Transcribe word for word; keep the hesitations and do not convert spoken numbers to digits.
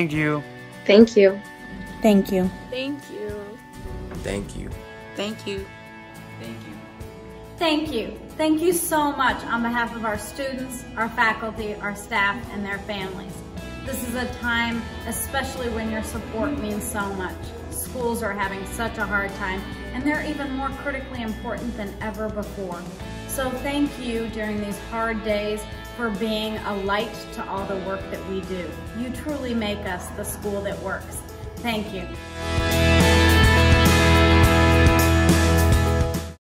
Thank you. Thank you. Thank you. Thank you. Thank you. Thank you. Thank you. Thank you. Thank you so much on behalf of our students, our faculty, our staff, and their families. This is a time, especially when your support means so much. Schools are having such a hard time, and they're even more critically important than ever before. So thank you during these hard days for being a light to all the work that we do. You truly make us the school that works. Thank you.